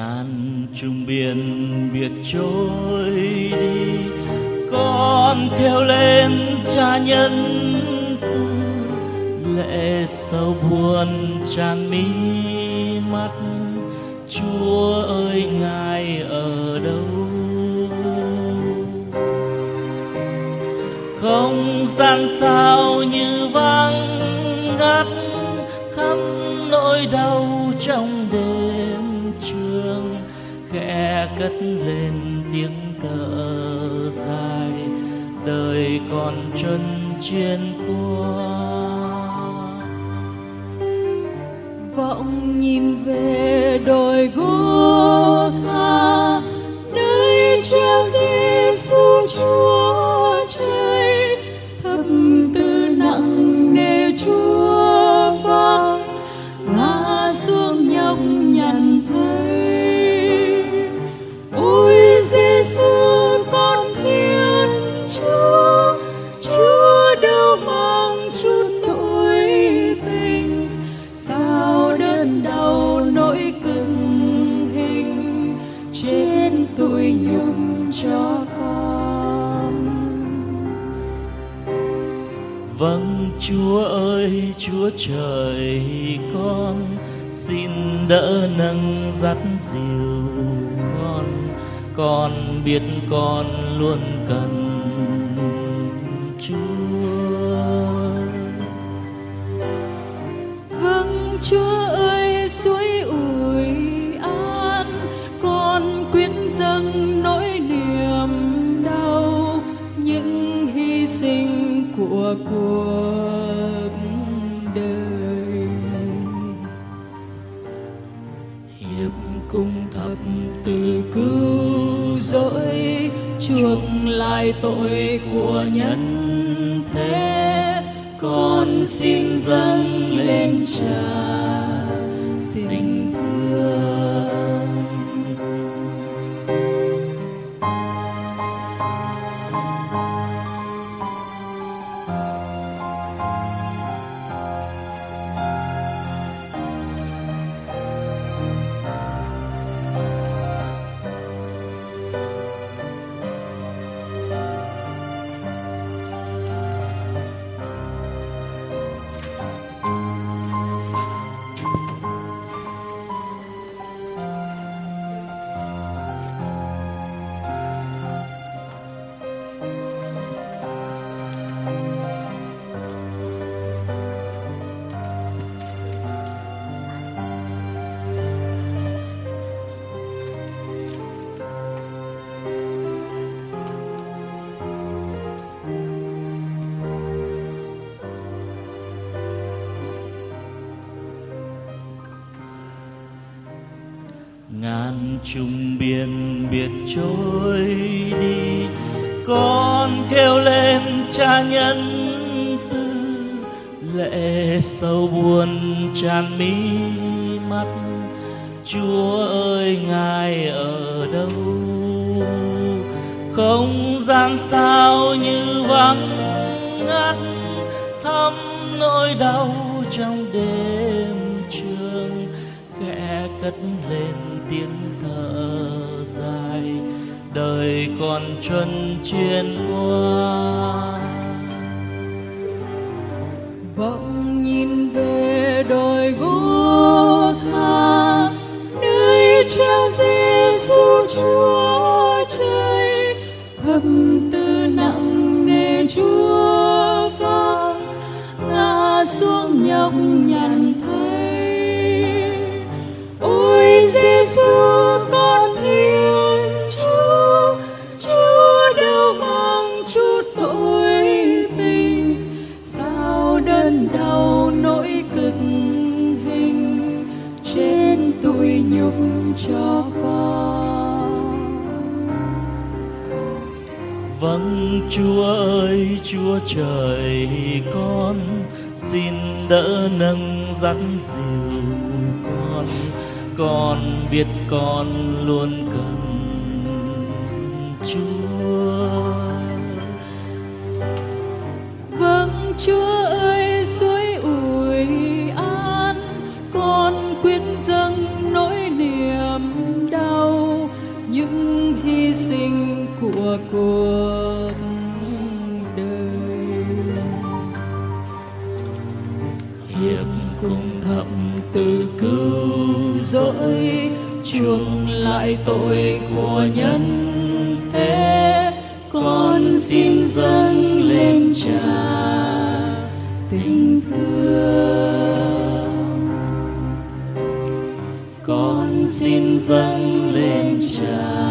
ngàn trùng biển biệt trôi đi, con kêu lên cha nhân từ, lệ sầu buồn tràn mi mắt. Chúa ơi ngài ở đâu? Không gian sao như vắng ngắt, khắp nỗi đau trong đêm trường, khẽ cất lên tiếng thở dài, đời còn chân chiên qua. Vọng nhìn về đồi Gô-tha, nơi treo Giêsu Chúa Trời, thập tự nặng nề Chúa vác, ngã xuống nhọc nhằn thấy. Ôi Giêsu con Thiên Chúa, Chúa đâu mang chút tội tình, sao đớn đau nỗi cực hình trên tủi nhục cho con. Vâng Chúa ơi Chúa trời, con xin đỡ nâng dắt dìu con biết con luôn cần Chúa. Vâng Chúa ơi suối ủi an, con quyến dâng nỗi niềm đau, những hy sinh của cuộc đời. Hiệp cung thập tự cứu rỗi, chuộc lại tội của nhân thế, con xin dâng lên Cha tình thương. Ngàn trùng biển biệt trôi đi, con kêu lên cha nhân từ, lệ sầu buồn tràn mi mắt. Chúa ơi ngài ở đâu? Không gian sao như vắng ngắt, thăm nỗi đau trong đêm trường, khẽ cất lên tiếng thở dài, đời còn truân chuyên qua. Vọng nhìn về đồi Gô-tha, nơi treo Giêsu Chúa Trời, thập tự nặng nề Chúa vác, ngã xuống nhọc nhằn thấy. Ôi Giêsu con Thiên Chúa, Chúa đâu mang chút tội tình, sao đớn đau nỗi cực hình trên tủi nhục cho con. Vâng Chúa ơi Chúa trời, con xin đỡ nâng dắt dìu con biết con luôn cần Chúa. Vâng Chúa ơi suối ủi an, con quyến dâng nỗi niềm đau, của cuộc đời. Hiệp cùng thập Từ cứu rỗi chuộc lại tội của nhân thế, con xin dâng lên Cha tình thương. con xin dâng lên Cha